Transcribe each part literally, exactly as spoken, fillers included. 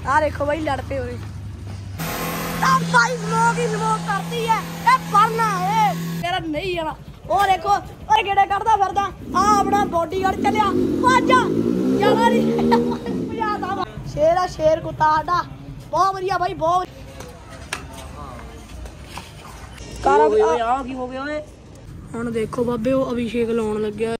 आ देखो भाई लड़ पे हो रहे भाई स्मोक ही स्मोक करती है ए पढ़ना है तेरा नहीं आना ओ देखो ओए गेड़े करदा फिरदा आ अपना बॉडीगार्ड चलिया वाजा चला नहीं भजादा शेर आ शेर कुत्ता साडा बहुत बढ़िया भाई बहुत कार आ की हो गया ओए हुण देखो बाबे ओ अभिषेक लाउण लग्या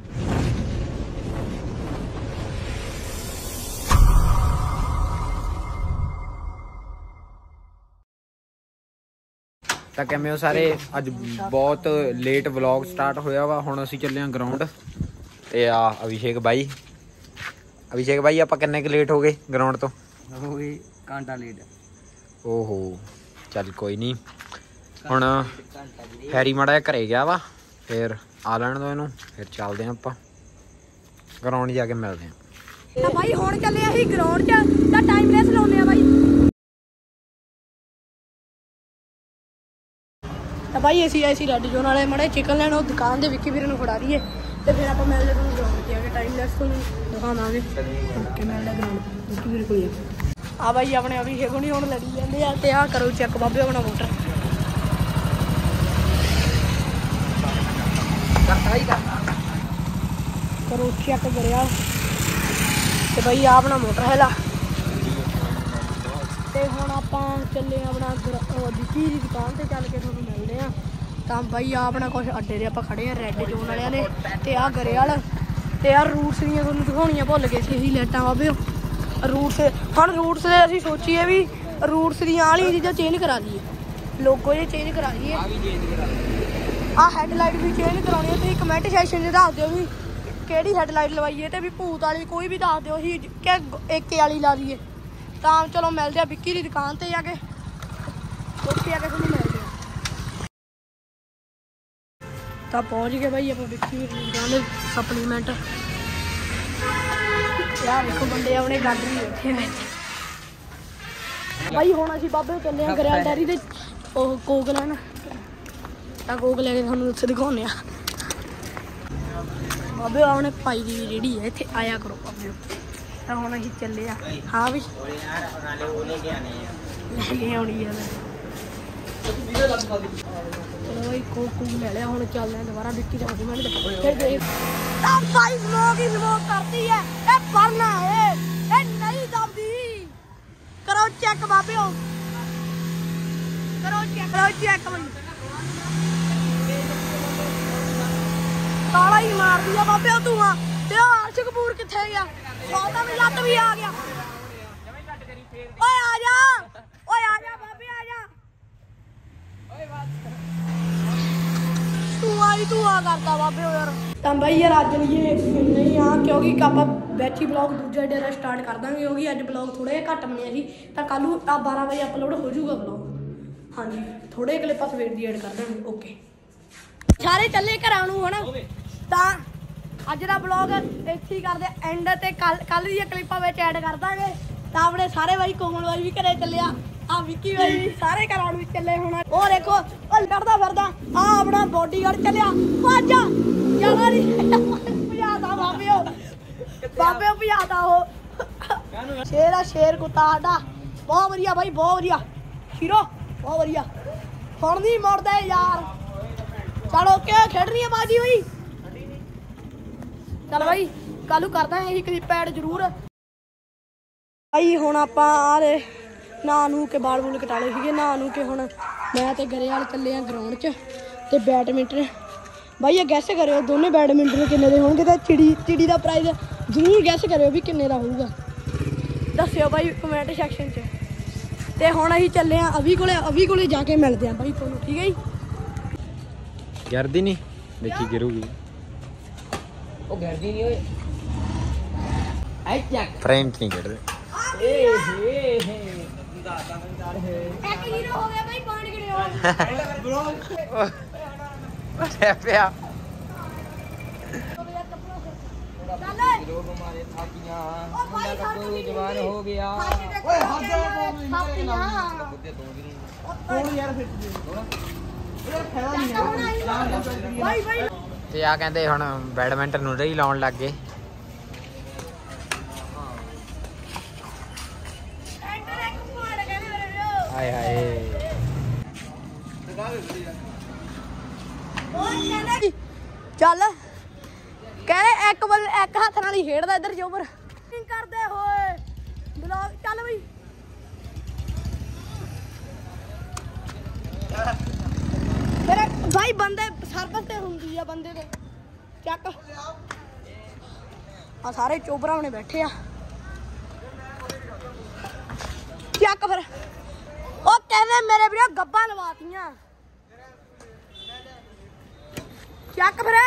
ਤਾਂ ਕਿਵੇਂ ਹੋ ਸਾਰੇ ਅੱਜ ਬਹੁਤ ਲੇਟ ਵਲੌਗ ਸਟਾਰਟ ਹੋਇਆ ਵਾ ਹੁਣ ਅਸੀਂ ਚੱਲੇ ਆਂ ਗਰਾਊਂਡ ਤੇ ਆ ਅਭਿਸ਼ੇਕ ਬਾਈ ਅਭਿਸ਼ੇਕ ਬਾਈ ਆਪਾਂ ਕਿੰਨੇ ਕੁ ਲੇਟ ਹੋ ਗਏ ਗਰਾਊਂਡ ਤੋਂ ਹੋ ਗਈ ਘੰਟਾ ਲੇਟ ਓਹੋ ਚੱਲ ਕੋਈ ਨਹੀਂ ਹੁਣ ਹੈਰੀ ਮਾੜਾ ਜਿਹਾ ਘਰੇ ਗਿਆ ਵਾ ਫਿਰ ਆ ਲੈਣ ਦੋ ਇਹਨੂੰ ਫਿਰ ਚੱਲਦੇ ਆਂ ਆਪਾਂ ਗਰਾਊਂਡ ਜਾ ਕੇ ਮਿਲਦੇ ਆਂ ਤਾਂ ਬਾਈ ਹੁਣ ਚੱਲੇ ਅਸੀਂ ਗਰਾਊਂਡ 'ਚ ਤਾਂ ਟਾਈਮ ਰੇਸ ਲਾਉਂਦੇ ਆ ਬਾਈ ਤਾਂ ਬਾਈ ਅਸੀਂ ਆਏ ਸੀ ਰੈੱਡ ਜ਼ੋਨ ਵਾਲੇ ਮਾੜੇ ਚਿਕਨ ਲੈਣ ਉਹ ਦੁਕਾਨ ਦੇ ਵਿੱਕੀ ਵੀਰ ਨੂੰ ਫੜਾ ਦਈਏ ਤੇ ਫਿਰ ਆਪਾਂ ਮਿਲਦੇ ਤੁਹਾਨੂੰ ਗਰਾਊਂਡ 'ਤੇ ਆ ਕੇ ਟਾਈਮ ਲੈਸ ਤੁਹਾਨੂੰ ਦਿਖਾਵਾਂਗੇ ਓਕੇ ਮਿਲਦੇ ਗਰਾਊਂਡ ਵਿੱਕੀ ਵੀਰ ਕੋਲ ਆ ਬਾਈ ਆਪਣੇ ਅਭਿਸ਼ੇਕ ਹੁਣੀ ਹੁਣ ਲੜੀ ਜਾਂਦੇ ਆ ਤੇ ਆਹ ਕਰੋ ਚੈੱਕ ਬਾਬੇ ਆਪਣਾ ਮੋਟਰ ਕਰੋ ਚੈੱਕ ਕਰਿਆ ਤੇ ਬਾਈ ਆ ਆਪਣਾ ਮੋਟਰ ਹੈਲਾ ਤੇ ਹੁਣ ਆਪਾਂ ਚੱਲੇ ਆਪਣਾ ਵਿੱਕੀ ਦੀ ਦੁਕਾਨ ਤੇ ਚੱਲ ਕੇ ਤੁਹਾਨੂੰ ਮਿਲਦੇ ਆ ਤਾਂ ਬਾਈ ਆ ਆਪਣਾ ਕੁਛ ਅੱਡੇ ਦੇ ਆਪਾਂ ਖੜੇ ਆ ਰੈੱਡ ਜ਼ੋਨ ਵਾਲਿਆਂ ਨੇ ਤੇ ਆਹ ਗਰੇਵਾਲ ਤੇ ਆਹ ਰੂਟਸ ਦੀਆਂ ਤੁਹਾਨੂੰ ਦਿਖਾਉਣੀਆਂ ਭੁੱਲ ਗਏ ਸੀ ਅਸੀਂ ਲਾਈਟਾਂ ਬਾਬੇ ਰੂਟਸ ਹੁਣ ਰੂਟਸ ਦੇ ਅਸੀਂ ਸੋਚੀਏ ਵੀ ਰੂਟਸ ਦੀਆਂ ਆਹ ਚੀਜ਼ਾਂ ਚੇਂਜ ਕਰਾ ਲਈਏ ਲੋਗੋ ਜੇ ਚੇਂਜ ਕਰਾ ਲਈਏ ਆਹ ਹੈਡਲਾਈਟ ਵੀ ਚੇਂਜ ਕਰਾਉਣੀ ਹੈ ਤੁਸੀਂ ਕਮੈਂਟ ਸੈਕਸ਼ਨ 'ਚ ਦੱਸ ਦਿਓ ਵੀ ਕਿਹੜੀ ਹੈਡਲਾਈਟ ਲਵਾਈਏ ਤੇ ਵੀ ਭੂਤ ਵਾਲੀ ਕੋਈ ਵੀ ਦੱਸ ਦਿਓ ਅਸੀਂ ਕਿ ਏਕੇ ਵਾਲੀ ਲਾ ਲਈਏ ਤਾਂ ਚਲੋ ਮਿਲਦੇ ਆ ਵਿੱਕੀ ਦੀ ਦੁਕਾਨ ਤੇ ਜਾ ਕੇ ਉੱਥੇ ਆ ਕੇ ਤੁਹਾਨੂੰ ਮਿਲਦੇ ਆ ਤਾਂ ਪਹੁੰਚ ਗਏ ਬਾਈ ਆਪਾਂ ਵਿੱਕੀ ਦੀ ਦੁਕਾਨ ਦੇ ਸਪਲੀਮੈਂਟ ਯਾਰ ਦੇਖੋ ਬੰਦੇ ਆਪਣੇ ਗਾਡਰੀ ਬੈਠੇ ਹੋਏ ਬਾਈ ਹੁਣ ਅਸੀਂ ਬਾਬੇ ਚੱਲੇ ਆ ਗਰੇਵਾਲ ਡੈਰੀ ਦੇ ਉਹ ਕੋਕ ਲੈਣ ਤਾਂ ਕੋਕ ਲੈ ਕੇ ਤੁਹਾਨੂੰ ਉੱਥੇ ਦਿਖਾਉਂਦੇ ਆ ਬਾਬੇ ਆਪਣੇ ਭਾਈ ਦੀ ਜਿਹੜੀ ਹੈ ਇੱਥੇ ਆਇਆ ਕਰੋ ਬਾਬੇ ਤਾਂ ਹੁਣ ਅਸੀਂ ਚੱਲੇ ਆ ਹਾਂ ਵੀ ਲੈ ਆਉਣੀ ਆ ਚਲੋ ਬਾਈ ਕੋਕ ਕੋਕ ਲੈ ਲਿਆ ਹੁਣ ਚੱਲਦੇ ਆ ਦੁਬਾਰਾ ਵਿੱਕੀ ਦਾ ਮਿੰਟ ਫਿਰ ਦੇਖ ਤਾਂ ਭਾਈ ਸਮੋਕ ਹੀ ਸਮੋਕ ਕਰਦੀ ਹੈ ਇਹ ਪੜਨਾ ਹੈ ਇਹ ਨਹੀਂ ਦਬਦੀ ਕਰੋ ਚੈੱਕ ਬਾਬਿਓ ਕਰੋ ਚੈੱਕ ਕਰੋ ਚੈੱਕ ਬਈ ਕਾਲਾ ਹੀ ਮਾਰਦੀ ਆ ਬਾਬਿਓ ਧੂਆਂ ਤੇ ਉਹ ਅਰਸ਼ ਕਪੂਰ ਕਿੱਥੇ ਗਿਆ ਉਹਦਾ ਵੀ ਲੱਤ ਵੀ ਆ ਗਿਆ ਓਏ ਆ ਜਾ ਓਏ ਆ ਜਾ ਬਾਬੇ ਆ ਜਾ ਓਏ ਬਾਤ ਤੂੰ ਆਈ ਤੂੰ ਆ ਕਰਦਾ ਬਾਬੇ ਯਾਰ ਤਾਂ ਬਾਈ ਯਾਰ ਅੱਜ ਲਈਏ ਨਹੀਂ ਆ ਕਿਉਂਕਿ ਆਪਾਂ ਬੈਠੀ ਬਲੌਗ ਦੂਜਾ ਡੇਰਾ ਸਟਾਰਟ ਕਰ ਦਾਂਗੇ ਕਿਉਂਕਿ ਅੱਜ ਬਲੌਗ ਥੋੜਾ ਜਿਹਾ ਘੱਟ ਬਣਿਆ ਸੀ ਤਾਂ ਕੱਲ ਨੂੰ ਆ ਬਾਰਾਂ ਵਜੇ ਅਪਲੋਡ ਹੋ ਜਾਊਗਾ ਬਲੌਗ ਹਾਂਜੀ ਥੋੜੇ ਕਲਿੱਪਾਂ ਸਵੇਰ ਦੀ ਐਡ ਕਰ ਦਾਂਗੇ ਓਕੇ ਸਾਰੇ ਚੱਲੇ ਘਰਾਂ ਨੂੰ ਹਨਾ ਤਾਂ ਅੱਜ ਦਾ ਬਲੌਗ ਇੱਥੇ ਹੀ ਕਰਦੇ ਐਂਡ ਤੇ ਕੱਲ ਕੱਲ ਦੀਆਂ ਕਲਿੱਪਾਂ ਵਿੱਚ ਐਡ ਕਰ ਦਾਂਗੇ ਤਾਂ ਆਪਣੇ ਸਾਰੇ ਬਾਈ ਕੋਮਲ ਬਾਈ ਵੀ ਘਰੇ ਚੱਲਿਆ ਆ ਵਿੱਕੀ ਬਾਈ ਵੀ ਸਾਰੇ ਘਰਾਂ ਨੂੰ ਚੱਲੇ ਹੁਣ ਉਹ ਦੇਖੋ ਉਹ ਕਰਦਾ ਫਿਰਦਾ ਆ ਆਪਣਾ ਬੋਡੀਗਾਰਡ ਚੱਲਿਆ ਵਾਜਾ ਚਲਾ ਨਹੀਂ ਭਜਾਦਾ ਬਾਬਿਓ ਬਾਬਿਓ ਭਜਾਦਾ ਉਹ ਸ਼ੇਰ ਆ ਸ਼ੇਰ ਕੁੱਤਾ ਸਾਡਾ ਬਹੁਤ ਵਧੀਆ ਬਾਈ ਬਹੁਤ ਵਧੀਆ ਸ਼ੀਰੋ ਬਹੁਤ ਵਧੀਆ ਹੁਣ ਨਹੀਂ ਮੁੜਦਾ ਯਾਰ ਚਲੋ ਓਕੇ ਖੇਡਣੀ ਆ ਬਾਜੀ ਬਾਈ ਚੱਲ ਬਾਈ ਕੱਲ ਨੂੰ ਕਰਦਾ ਇਹੀ ਕਲਿੱਪ ਐਡ ਜ਼ਰੂਰ ਬਾਈ ਹੁਣ ਆਪਾਂ ਆ ਰਹੇ ਨਾ ਨੂੰ ਕੇ ਬਾਲ ਬੂਲ ਕਟਾ ਲਏ ਸੀਗੇ ਨਾ ਨੂੰ ਕੇ ਹੁਣ ਮੈਂ ਤੇ ਗਰੇਵਾਲ ਚੱਲੇ ਆ ਗਰਾਊਂਡ 'ਚ ਤੇ ਬੈਡਮਿੰਟਨ ਬਾਈ ਇਹ ਗੈਸ ਕਰਿਓ ਦੋਨੇ ਬੈਡਮਿੰਟਨ ਕਿੰਨੇ ਦੇ ਹੋਣਗੇ ਤੇ ਚਿੜੀ ਚਿੜੀ ਦਾ ਪ੍ਰਾਈਜ਼ ਜ਼ਰੂਰ ਗੈਸ ਕਰਿਓ ਵੀ ਕਿੰਨੇ ਦਾ ਹੋਊਗਾ ਦੱਸਿਓ ਬਾਈ ਕਮੈਂਟ ਸੈਕਸ਼ਨ 'ਚ ਤੇ ਹੁਣ ਅਸੀਂ ਚੱਲੇ ਆ ਅਭੀ ਕੋਲੇ ਅਭੀ ਕੋਲੇ ਜਾ ਕੇ ਮਿਲਦੇ ਆ ਬਾਈ ਤੁਹਾਨੂੰ ਠੀਕ ਹੈ ਜੀ ਗਿਰਦੀ ਨਹੀਂ ਦੇਖੀ ਗਿਰੂਗੀ ਉਹ ਗਿਰਦੀ ਨਹੀਂ ਓਏ ਆਈ ਚੱਕ ਫਰੈਂਚ ਨਹੀਂ ਗਿਰਦੇ ਏ ਹੇ ਹੇ ਇੱਕ ਹੀਰੋ ਹੋ ਗਿਆ ਬਾਈ ਪਾਣ ਗਿੜਿਓ ਟੈ ਪਿਆ ਲੋਕ ਮਾਰੇ ਥਾਕੀਆਂ ਮੁੰਡਾ ਕੱਪੂ ਜਵਾਨ ਹੋ ਗਿਆ ਓਏ ਹੱਦ ਕੋਣ ਯਾਰ ਫਿਰ ਯਾਰ ਫਾਇਦਾ ਨਹੀਂ ਬਾਈ ਬਾਈ ਤੇ ਆ ਕਹਿੰਦੇ ਹੁਣ ਬੈਡਮਿੰਟਨ ਨੂੰ ਰਹੀ ਲਾਉਣ ਲੱਗ ਗਏ ਹਾਏ ਹਾਏ ਚੱਲ ਕਹਿੰਦੇ ਇੱਕ ਬਲ ਇੱਕ ਹੱਥ ਨਾਲ ਹੀ ਖੇਡਦਾ ਇੱਧਰ ਜੋਬਰ ਕਰਦੇ ਹੋਏ ਬਲੌਗ ਚੱਲ ਬਈ ਫਿਰ ਭਾਈ ਬੰਦੇ ਸਰਵਿਸ ਤੇ ਹੁੰਦੀ ਆ ਬੰਦੇ ਦੇ ਚੱਕ ਆ ਸਾਰੇ ਚੋਬਰਾਂ ਨੇ ਬੈਠੇ ਆ ਚੱਕ ਫਿਰ ਉਹ ਕਹਿੰਦੇ ਮੇਰੇ ਵੀਰੇ ਗੱਬਾਂ ਲਵਾਤੀਆਂ ਚੱਕ ਫਿਰ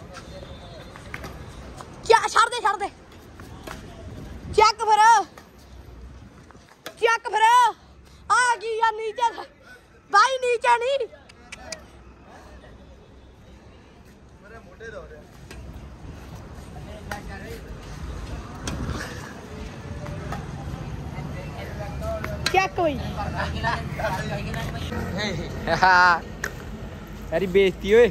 ਕਿਆ ਛੱਡ ਦੇ ਛੱਡ ਦੇ ਚੱਕ ਫਿਰ ਚੱਕ ਫਿਰ ਆ ਗਈ ਆ ਨੀਚੇ ਭਾਈ ਨੀਚੇ ਨਹੀਂ ਮੇਰੇ ਮੋਢੇ ਦਾ ਹੋ ਰਿਹਾ ਚੱਕ ਹੋਈ ਯਾਰੀ ਬੇਇੱਜ਼ਤੀ ਓਏ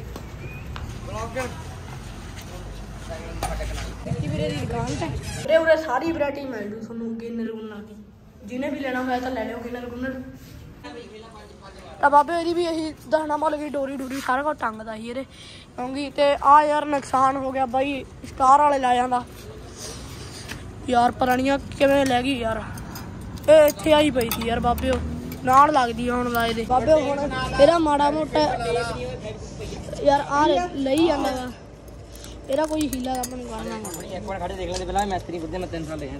ਵੀਰੇ ਦੀ ਦੁਕਾਨ ਤੇ ਵੀਰੇ ਉਰੇ ਸਾਰੀ ਵੈਰਾਈਟੀ ਮਿਲ ਜੂ ਤੁਹਾਨੂੰ ਗਿਨਰ ਗੁਨਰ ਦੀ ਜਿਹਨੇ ਵੀ ਲੈਣਾ ਹੋਇਆ ਤਾਂ ਲੈ ਲਿਓ ਗਿਨਰ ਗੁਨਰ ਤਾਂ ਬਾਬੇ ਇਹਦੀ ਵੀ ਇਹੀ ਦਹਣਾ ਮੁੱਲ ਗਈ ਡੋਰੀ ਡੂਰੀ ਸਾਰਾ ਕੁਝ ਟੰਗਦਾ ਸੀ ਇਹਦੇ ਕਿਉਂਕਿ ਤੇ ਆ ਯਾਰ ਨੁਕਸਾਨ ਹੋ ਗਿਆ ਬਾਈ ਸਟਾਰ ਵਾਲੇ ਲੈ ਜਾਂਦਾ ਯਾਰ ਪੁਰਾਣੀਆਂ ਕਿਵੇਂ ਲੈ ਗਈ ਯਾਰ ਇਹ ਇੱਥੇ ਆਈ ਪਈ ਸੀ ਯਾਰ ਬਾਬੇ ਨਾਲ ਲੱਗਦੀ ਹੁਣ ਲਾਏ ਦੇ ਬਾਬੇ ਹੁਣ ਇਹਦਾ ਮਾੜਾ ਮੋਟਾ ਯਾਰ ਆ ਲਈ ਜਾਂਦਾ ਵਾ ਇਹਦਾ ਕੋਈ ਹੀਲਾ ਆਪਾਂ ਨੂੰ ਕਰਨਾ ਇੱਕ ਵਾਰ ਖੜੇ ਦੇਖ ਲੈਂਦੇ ਪਹਿਲਾਂ ਮਿਸਤਰੀ ਬੰਦੇ ਮੈਂ ਤਿੰਨ ਸਾਲ ਦੇਖਿਆ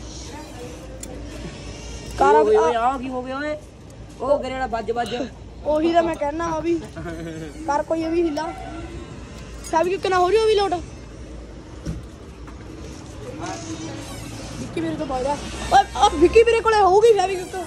ਕਾਰ ਆ ਕੀ ਹੋ ਗਿਆ ਓਏ ਉਹ ਕਰੇ ਜਿਹੜਾ ਵੱਜ ਵੱਜ ਉਹੀ ਤਾਂ ਮੈਂ ਕਹਿਣਾ ਆ ਵੀ ਕਰ ਕੋਈ ਇਹ ਵੀ ਹੀਲਾ ਸਭ ਕਿ ਕਿੰਨਾ ਹੋ ਰਹੀ ਉਹ ਵੀ ਲੋਟ ਵਿੱਕੀ ਵੀਰੇ ਤੋਂ ਬਾਅਦ ਓਏ ਆ ਵਿੱਕੀ ਵੀਰੇ ਕੋਲੇ ਹੋਊਗੀ ਫੈਵੀ ਕਿੱਕ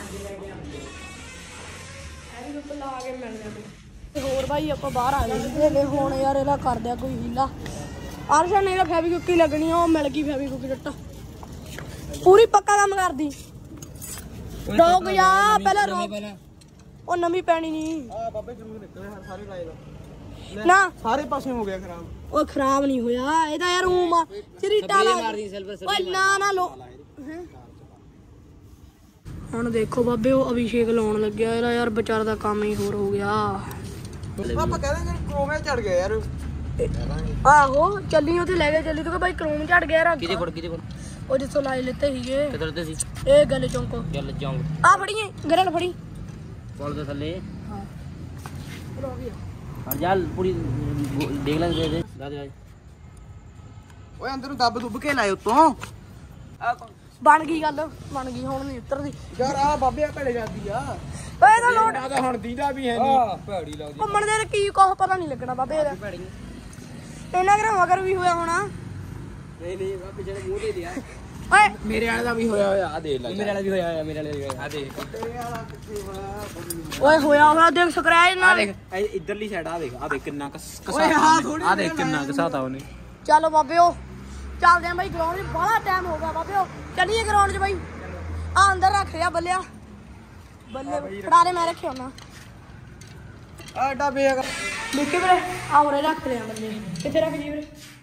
ਫੈਵੀ ਕਿੱਕ ਲਾ ਕੇ ਮਿਲ ਜਾਂਦੇ ਤੇ ਹੋਰ ਭਾਈ ਆਪਾਂ ਬਾਹਰ ਆ ਗਏ ਤੇ ਹੁਣ ਯਾਰ ਇਹਦਾ ਕਰ ਦਿਆ ਕੋਈ ਹੀਲਾ ਆਰਸ਼ਾ ਨੇ ਇਹਦਾ ਫੈਵੀ ਕਿੱਕ ਹੀ ਲੱਗਣੀ ਆ ਉਹ ਮਿਲ ਗਈ ਫੈਵੀ ਕਿੱਕ ਜੱਟਾ ਪੂਰੀ ਪੱਕਾ ਕੰਮ ਕਰਦੀ ਰੋਕ ਜਾ ਪਹਿਲਾਂ ਰੋਕ ਉਹ ਨਵੀਂ ਪੈਣੀ ਨਹੀਂ ਆ ਬਾਬੇ ਜਰੂਰ ਨਿਕਲੇ ਸਾਰੇ ਲਾਏ ਦਾ ਨਾ ਸਾਰੇ ਪਾਸੇ ਹੋ ਗਿਆ ਖਰਾਬ ਉਹ ਖਰਾਬ ਨਹੀਂ ਹੋਇਆ ਇਹਦਾ ਯਾਰ ਊਂ ਮਾ ਚਰੀਟਾ ਲਾ ਓਏ ਨਾ ਨਾ ਲੋ ਹੁਣ ਦੇਖੋ ਬਾਬੇ ਉਹ ਅਭਿਸ਼ੇਕ ਲਾਉਣ ਲੱਗਿਆ ਇਹਦਾ ਯਾਰ ਵਿਚਾਰ ਦਾ ਕੰਮ ਹੀ ਹੋਰ ਹੋ ਗਿਆ ਆਪਾਂ ਕਹਿੰਦੇ ਕ੍ਰੋਮੇ ਚੜ ਗਿਆ ਯਾਰ ਆਹੋ ਚੱਲੀ ਉੱਥੇ ਲੈ ਕੇ ਚੱਲੀ ਤੂੰ ਕਿ ਬਾਈ ਕ੍ਰੋਮ ਝੜ ਗਿਆ ਯਾਰ ਕਿਹਦੇ ਕੋਲ ਕਿਹਦੇ ਕੋਲ ਉਹ ਜਿੱਥੋਂ ਲਾਈ ਲਿੱਤੇ ਸੀਗੇ ਕਿੱਧਰ ਤੇ ਸੀ ਇਹ ਗੱਲ ਚੌਂਕੋ ਚੱਲ ਜਾਉਂ ਆ ਫੜੀਏ ਗਰਲ ਫੜੀ ਬੋਲ ਦੇ ਥੱਲੇ ਹਾਂ ਹੋ ਗਿਆ ਹਰ ਜਾਲ ਪੂਰੀ ਦੇਖ ਲੈ ਦੇ ਦੇ ਦਾਦੇ ਓਏ ਅੰਦਰ ਨੂੰ ਦੱਬ ਦੁੱਬ ਕੇ ਲਾਏ ਉਤੋਂ ਬਣ ਗਈ ਗੱਲ ਬਣ ਗਈ ਹੁਣ ਨਹੀਂ ਉਤਰਦੀ ਯਾਰ ਆ ਬਾਬੇ ਆ ਭੜੇ ਜਾਂਦੀ ਆ ਓਏ ਇਹਦਾ ਲੋਟ ਆ ਤਾਂ ਹੁਣ ਦੀਦਾ ਵੀ ਹੈ ਨਹੀਂ ਭੈੜੀ ਲੱਗਦੀ ਘੁੰਮਣ ਦੇ ਕੀ ਕੁਛ ਪਤਾ ਨਹੀਂ ਲੱਗਣਾ ਬਾਬੇ ਇਹਦਾ ਭੈੜੀ ਇਹਨਾਂ ਗਰਾ ਮਗਰ ਵੀ ਹੋਇਆ ਹੋਣਾ ਨਹੀਂ ਨਹੀਂ ਬਾਬੇ ਜਿਹੜੇ ਮੂੰਹ ਦੇ ਦਿਆ ਓਏ ਮੇਰੇ ਵਾਲੇ ਦਾ ਵੀ ਹੋਇਆ ਹੋਇਆ ਆ ਦੇਖ ਲੈ ਮੇਰੇ ਵਾਲਾ ਵੀ ਹੋਇਆ ਹੋਇਆ ਮੇਰੇ ਵਾਲਾ ਵੀ ਹੋਇਆ ਆ ਦੇਖ ਤੇਰੇ ਵਾਲਾ ਕਿੱਥੇ ਹੋਇਆ ਓਏ ਹੋਇਆ ਹੋਇਆ ਦੇਖ ਸਕ੍ਰੈਚ ਆ ਨਾਲ ਦੇਖ ਇਹ ਇਧਰਲੀ ਸਾਈਡ ਆ ਦੇਖ ਆ ਦੇਖ ਕਿੰਨਾ ਕਸਾ ਓਏ ਹਾਂ ਥੋੜੀ ਆ ਦੇਖ ਕਿੰਨਾ ਕਸਾਤਾ ਉਹਨੇ ਚਲੋ ਬਾਬਿਓ ਚੱਲਦੇ ਆਂ ਬਾਈ ਗਰਾਊਂਡ 'ਚ ਬੜਾ ਟਾਈਮ ਹੋ ਗਿਆ ਬਾਬਿਓ ਚੱਲੀਏ ਗਰਾਊਂਡ 'ਚ ਬਾਈ ਆ ਅੰਦਰ ਰੱਖ ਲਿਆ ਬੱਲਿਆ ਬੱਲੇ ਫੜਾਰੇ ਮੈਂ ਰੱਖਿਆ ਉਹਨਾਂ ਆ ਡਾਬੇ ਆ ਦੇਖੇ ਵੀਰੇ ਆ ਉਰੇ ਰੱਖ ਲਿਆ ਬੱਲੇ ਕਿੱਥੇ ਰੱਖ ਜੀ ਵੀਰੇ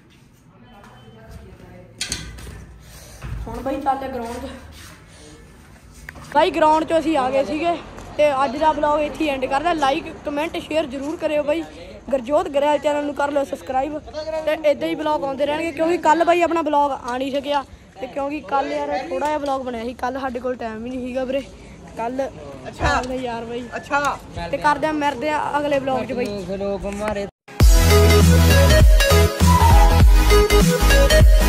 ਹੁਣ ਬਾਈ ਚੱਲਦੇ ਗਰਾਊਂਡ 'ਚ ਬਾਈ ਗਰਾਊਂਡ 'ਚ ਅਸੀਂ ਆ ਗਏ ਸੀਗੇ ਤੇ ਅੱਜ ਦਾ ਵਲੌਗ ਇੱਥੇ ਐਂਡ ਕਰਦਾ ਲਾਈਕ ਕਮੈਂਟ ਸ਼ੇਅਰ ਜ਼ਰੂਰ ਕਰਿਓ ਬਾਈ ਗੁਰਜੋਤ ਗਰੇਵਾਲ ਚੈਨਲ ਨੂੰ ਕਰ ਲਓ ਸਬਸਕ੍ਰਾਈਬ ਤੇ ਇਦਾਂ ਹੀ ਵਲੌਗ ਆਉਂਦੇ ਰਹਿਣਗੇ ਕਿਉਂਕਿ ਕੱਲ ਬਾਈ ਆਪਣਾ ਵਲੌਗ ਆ ਨਹੀਂ ਸਕਿਆ ਤੇ ਕਿਉਂਕਿ ਕੱਲ ਯਾਰ ਥੋੜਾ ਜਿਹਾ ਵਲੌਗ ਬਣਿਆ ਸੀ ਕੱਲ ਸਾਡੇ ਕੋਲ ਟਾਈਮ ਵੀ ਨਹੀਂ ਸੀਗਾ ਵੀਰੇ ਕੱਲ ਅੱਛਾ ਯਾਰ ਬਾਈ ਅੱਛਾ ਤੇ ਕਰਦੇ ਆ ਮਿਲਦੇ ਆ ਅਗਲੇ ਵਲੌਗ 'ਚ ਬਾਈ ਲੋਕ ਮਾਰੇ